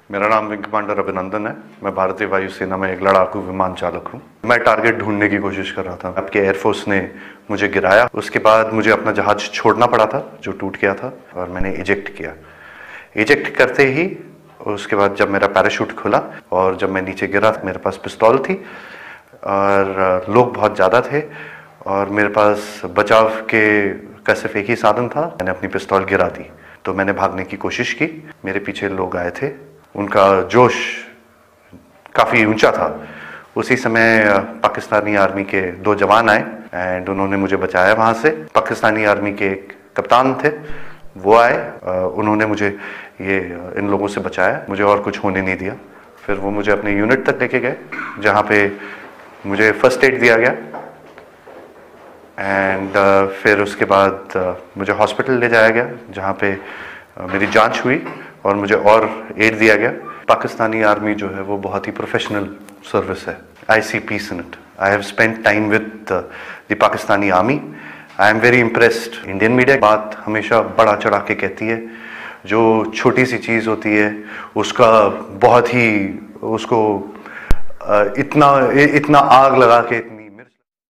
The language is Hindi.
मेरा नाम विंग कमांडर अभिनंदन है। मैं भारतीय वायुसेना में एक लड़ाकू विमान चालक हूँ। मैं टारगेट ढूंढने की कोशिश कर रहा था। आपके एयरफोर्स ने मुझे गिराया। उसके बाद मुझे अपना जहाज छोड़ना पड़ा था जो टूट गया था, और मैंने इजेक्ट किया। इजेक्ट करते ही उसके बाद जब मेरा पैराशूट खुला और जब मैं नीचे गिरा, मेरे पास पिस्तौल थी और लोग बहुत ज़्यादा थे और मेरे पास बचाव का सिर्फ एक ही साधन था। मैंने अपनी पिस्तौल गिरा दी तो मैंने भागने की कोशिश की। मेरे पीछे लोग आए थे, उनका जोश काफ़ी ऊंचा था। उसी समय पाकिस्तानी आर्मी के 2 जवान आए एंड उन्होंने मुझे बचाया वहाँ से। पाकिस्तानी आर्मी के एक कप्तान थे, वो आए, उन्होंने मुझे इन लोगों से बचाया, मुझे और कुछ होने नहीं दिया। फिर वो मुझे अपने यूनिट तक लेके गए जहाँ पे मुझे फर्स्ट एड दिया गया एंड फिर उसके बाद मुझे हॉस्पिटल ले जाया गया जहाँ पे मेरी जांच हुई और मुझे और एड दिया गया। पाकिस्तानी आर्मी जो है वो बहुत ही प्रोफेशनल सर्विस है। I see peace in it. I have spent time with the Pakistani army. I am very impressed. Indian media बात हमेशा बढ़ा चढ़ा के कहती है। जो छोटी सी चीज़ होती है उसका बहुत ही उसको इतना आग लगा के